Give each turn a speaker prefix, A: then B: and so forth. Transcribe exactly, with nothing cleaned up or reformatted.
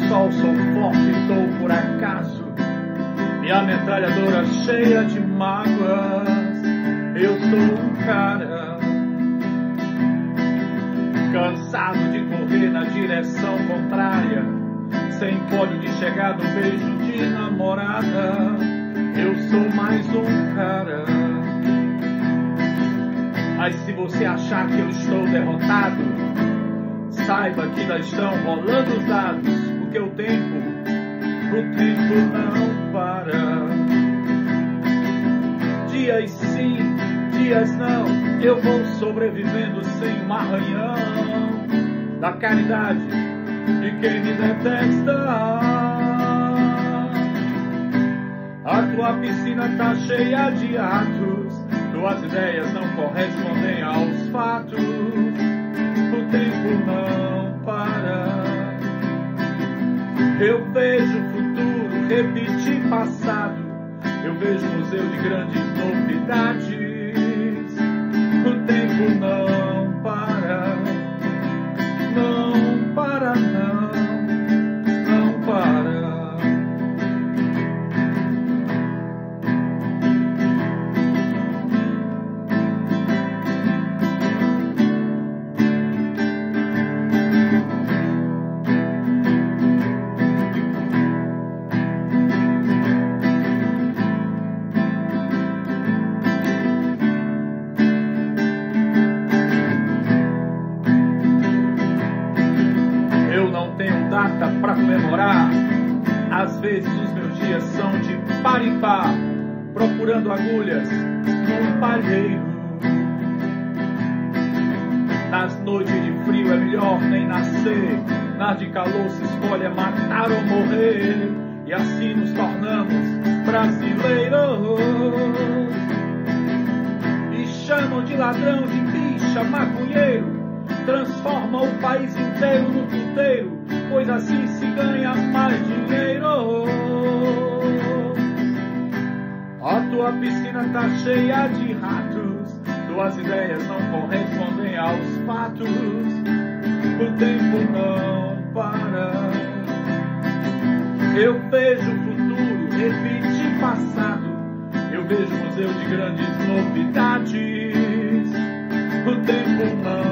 A: sol, sou forte, estou por acaso. Minha metralhadora cheia de mágoas. Eu sou um cara cansado de correr na direção contrária, sem pódio de chegar no beijo de namorada. Eu sou mais um cara. Mas se você achar que eu estou derrotado, saiba que ainda estão rolando os dados, porque o tempo, o tempo não para. Dias sim, dias não, eu vou sobrevivendo sem um arranhão da caridade de quem me detesta. A tua piscina tá cheia de atos, tuas ideias não correspondem aos fatos. O tempo não para. Eu vejo o futuro repetir passado. Eu vejo um museu de grandes novidades. O tempo não para. Não para, não. Não para. Data pra comemorar. Às vezes os meus dias são de par em par, procurando agulhas num palheiro. Nas noites de frio é melhor nem nascer, nas de calor se escolhe é matar ou morrer. E assim nos tornamos brasileiros. E chamam de ladrão, de bicha, maconheiro. Transforma o país inteiro no puteiro, pois assim se ganha mais dinheiro. A tua piscina tá cheia de ratos, tuas ideias não correspondem aos fatos. O tempo não para. Eu vejo o futuro repetir passado. Eu vejo um museu de grandes novidades. O tempo não